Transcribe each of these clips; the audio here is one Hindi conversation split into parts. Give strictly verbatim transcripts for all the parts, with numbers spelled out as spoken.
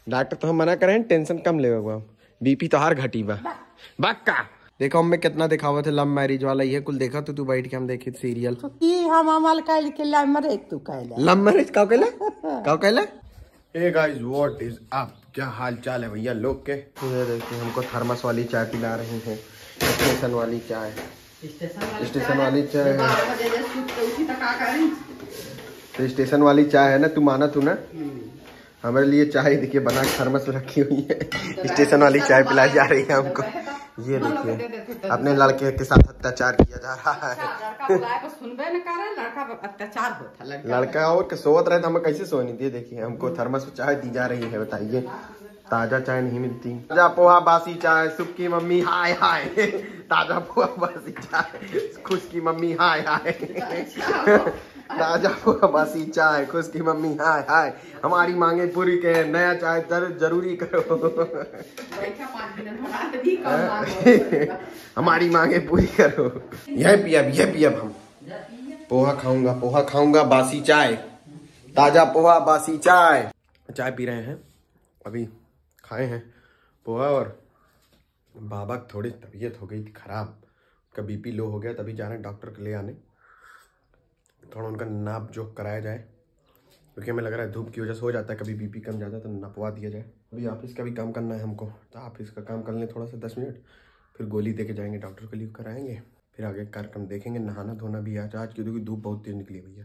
डॉक्टर तो हम मना करें टेंशन कम ले बीपी तो हर घटी बा बक्का। देखो हमें कितना दिखावा थे लव मैरिज वाला ये कुल देखा तो तू बैठ के हम देखी सीरियल तो की हम अमल कैल के लव मैरिज तू कहले लव मैरिज का कहले का कहले। Hey guys what is up, क्या हाल चाल है भैया लोग के। ये देखिए हमको थर्मस वाली चाय पिला रहे हैं, स्टेशन वाली चाय स्टेशन वाली चाय है तो स्टेशन वाली चाय है ना, तू माना तू ना। हमारे लिए चाय देखिए बना थर्मस में रखी हुई है, स्टेशन वाली चाय पिलाई जा रही है हमको। ये देखिए अपने लड़के के साथ अत्याचार किया जा रहा है। लड़का और सोवत रहे तो हमें कैसे सोनी थी। देखिए हमको थर्मस में चाय दी जा रही है, बताइए ताजा चाय नहीं मिलती। ताजा पोहा बासी चाय सुख की मम्मी हाय हाय, ताजा पोहा बासी चाय खुश की मम्मी हाय हाय, ताजा पोहा बासी चाय खुश की मम्मी हाय हाय। हमारी मांगे पूरी के नया चाय जर, जरूरी करो। हमारी मांगे पूरी करो। यह पियब यह पियब हम पोहा खाऊंगा, पोहा खाऊंगा बासी चाय, ताजा पोहा बासी चाय। चाय पी रहे हैं अभी, खाए हैं पोहा। और बाबा की थोड़ी तबीयत हो गई थी खराब, उनका बीपी लो हो गया, तभी जा रहे हैं डॉक्टर को ले आने। थोड़ा उनका नाप जोक कराया जाए, क्योंकि हमें लग रहा है धूप की वजह से हो जाता है कभी बीपी कम जाता है तो नपवा दिया जाए। अभी ऑफिस का भी काम करना है हमको, तो ऑफिस का काम कर लें थोड़ा सा दस मिनट, फिर गोली दे के जाएंगे डॉक्टर को लीव कराएंगे, फिर आगे कार्यक्रम देखेंगे। नहाना धोना भी आज आज क्योंकि धूप बहुत तेज निकली भैया।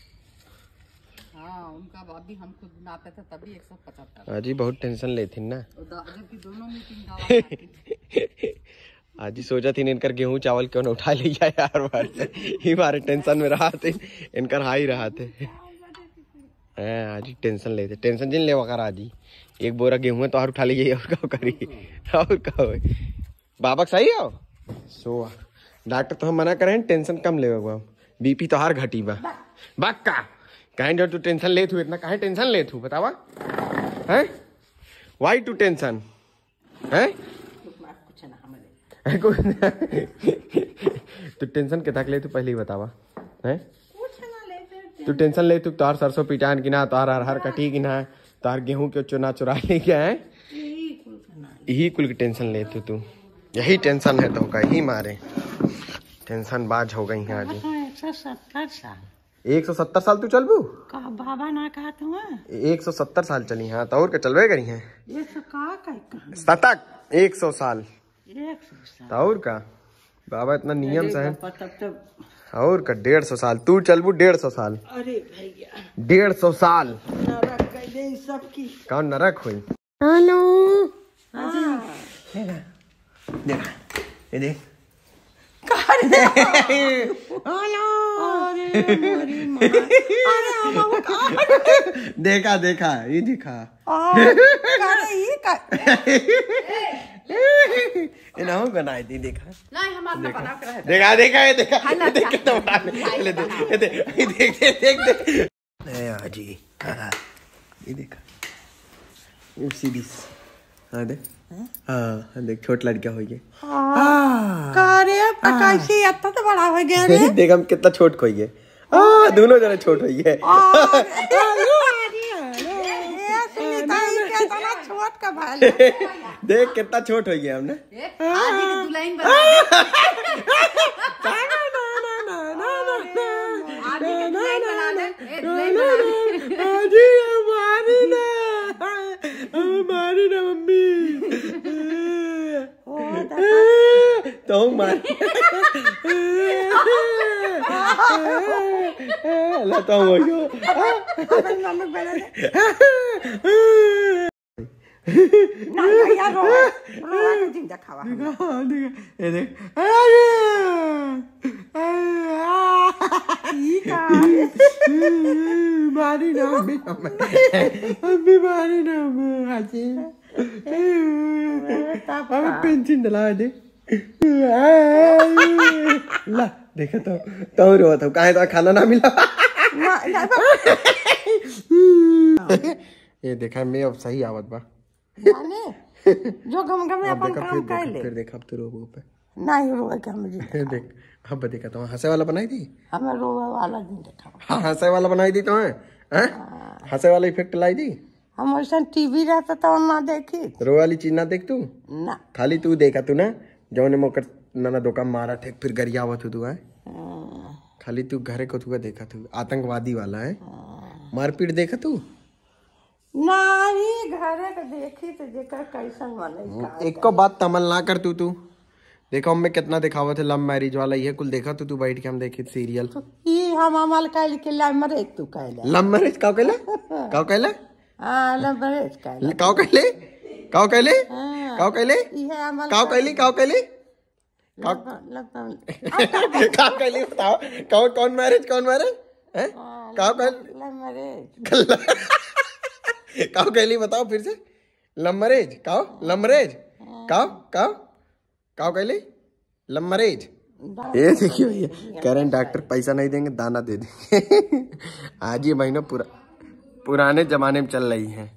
हाँ, उनका अभी हम खुद नापे थे तभी एक सौ पचहत्तर। आज ही बहुत टेंशन लेती ना, दोनों मीटिंग आज ही सोचा थी इनकर गेहूं चावल क्यों न उठा ले जाए यार बार ही हमारे टेंशन में रहा थे, इनकर हाई रहा थे। आज ही टेंशन लेते, टेंशन जिन ले वकार आज ही एक बोरा गेहूं है तो और उठा लीजिए और क्या करी और क्या हो। बाबा सही हो सो डॉक्टर तो हम मना करें टेंशन कम ले बीपी तो हर घटी बा बक्का। कहीं जो तू टेंशन ले तू इतना काहे टेंशन ले तू बतावा है, वाई टू टेंशन है तू टेंशन के तक ले तू पहले ही बतावा है। तू टेंशन ले तू तार सरसों पिटान की ना, तार हर कटी की ना, तार गेहूं के चुना चुरा ले गया है, यही कुल की टेंशन ले तू तू यही टेंशन है तो का ही मारे टेंशन बाज हो गई है आज। एक सौ सत्तर साल एक सौ सत्तर साल तू चल बू का बाबा ना कहा तुम एक सौ सत्तर साल चली। हाँ तो और क्या चलवे करी है शतक एक सौ साल तो और का बाबा इतना नियम से है। और का डेढ़ सौ साल तू चलबू, डेढ़ सौ साल। अरे भैया डेढ़ सौ साल सबकी कौन नरक हुई। हेलो देखा ये देख देखा देखा ये देखा इन्हों बनाई थी देखा देखा देखा ये देखा देख के तो ले दे ये देख देख देख देख जी ये देखा वेब सीरीज। हाँ देख हाँ देख छोट लड़का हो गया कैसे इतना तो बड़ा हो गया रे। देख हम कितना छोट खोई है, दोनों जने छोट हुई है। छोट का भाई देख कितना छोट हो गया हमने। हमारी ना मम्मी तो मार लता हो गयो मारी ना अभी मारी ना पेंशन डला दे ला देखा तो तो रो तो काहे तो खाना ना मिला। ये देखा मैं अब सही आवत बा जो गम गम में अपन काम कर ले। फिर देखा अब तो रोबो पे नहीं रोए के हम जी देख अब देखा तो हंसे वाला बनाई थी, हमें रोए वाला नहीं देखा। हाँ हंसे वाला बनाई दी तो है हंसे वाला इफेक्ट लाई दी। हम वैसा टीवी रहता तो ना देखी। रो वाली चीज ना देख तू ना, खाली तू देखा तू ना जौने मोकर ना दोका मारा ठेक फिर गरिया हुआ तू है खाली तू घरे को तू देखा तू आतंकवादी वाला है मारपीट देखा तू नहीं घरे के देखी तो जेकर कैसन वाले एक को बात तमल ना कर तू तू देखो हमें कितना दिखावा थे लव मैरिज वाला ये कुल देखा तू तू बैठ के हम देखे सीरियल ये हम अमल कैल के लव मैरिज तू कहले लव मैरिज काव कहले काव कहले हां लव मैरिज कहले काव कहले काव कहले काव कहले ये अमल काव कहली काव कहली लव काव कहली बताओ कौन कौन मैरिज कौन मैरिज हैं काव कहल लव मैरिज काव कहली बताओ फिर से लव मैरिज काव लव मैरिज काव काव काव कहली लव मैरिज ये देखिए भैया करेंट डॉक्टर पैसा नहीं देंगे दाना दे देंगे आज ये महीना पूरा पुराने जमाने में चल रही है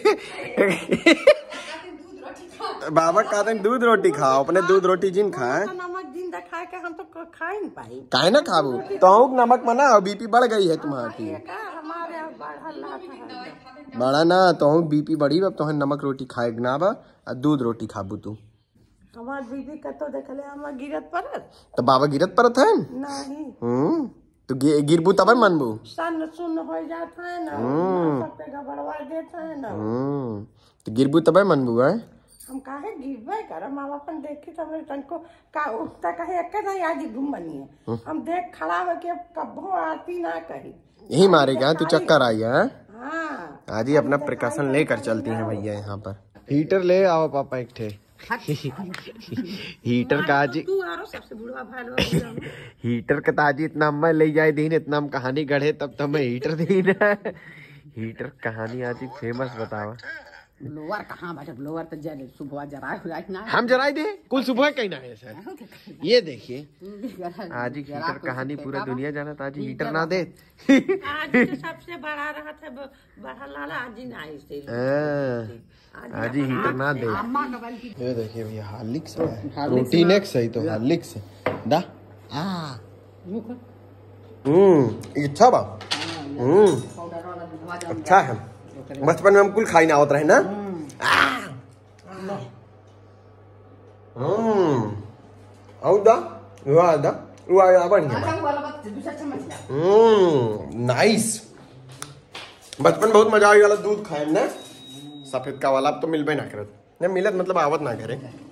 बाबा कहते हैं दूध रोटी खाओ अपने दूध रोटी जिन खाए नमक दिन खा के हम तो खा नहीं पाई काहे ना खाबू तो नमक मना बीपी बढ़ गई है तुम्हारी हमारे बड़ा ना तो बीपी बढ़ी अब तो नमक रोटी खाए ना बा दूध रोटी खाबू तू हमार बीबी कतो देखले हमार गिरत परत तो बाबा गिरत परत है नहीं हम्म तो गिरबू तब मनबू सन सुन हो जाता है ना सब पे गड़बड़ा देता है ना हम्म तो गिरबू तब मनबू है हम काहे गिरबे कर माँ अपन देखी तो मेरे तनको का उठता कहे एक नहीं आज घूम बनी है हम देख खड़ा हो के कब्बो आती ना कही यही मारेगा तू चक्कर आई है हाँ आज ही अपना प्रिकॉशन लेकर चलती हैं भैया यहाँ पर हीटर ले आओ पापा एक ठे हीटर का आज तू आरो सबसे बुढ़वा भाई हीटर का ताजी इतना अम्मा ले जाए दीन इतना हम कहानी गढ़े तब तो हमें हीटर दीन हीटर कहानी आज ही फेमस बतावा लोअर कहाँ बाटे लोअर तो जल सुबह जराए हुआ ना हम जराए दे कुल सुबह कहीं ना है सर ये देखिए आज ही हीटर कहानी पूरा दुनिया जाना था आज हीटर ना दे आज सबसे बड़ा रहा था बड़ा लाला आज ना इसे आज ही हीटर ना दे ये देखिए भैया हार्लिक्स प्रोटीन एक्स सही तो हार्लिक्स दा हम्म अच्छा बा हम्म अच्छा है बचपन में हम कुल खाई ना होता है ना हम्म आओ दा वाह दा वाह बढ़िया हम्म नाइस बचपन बहुत मजा आई वाला दूध खाए ना सफेद का वाला अब तो मिलबे ना करत नहीं मिलत मतलब आवत ना करे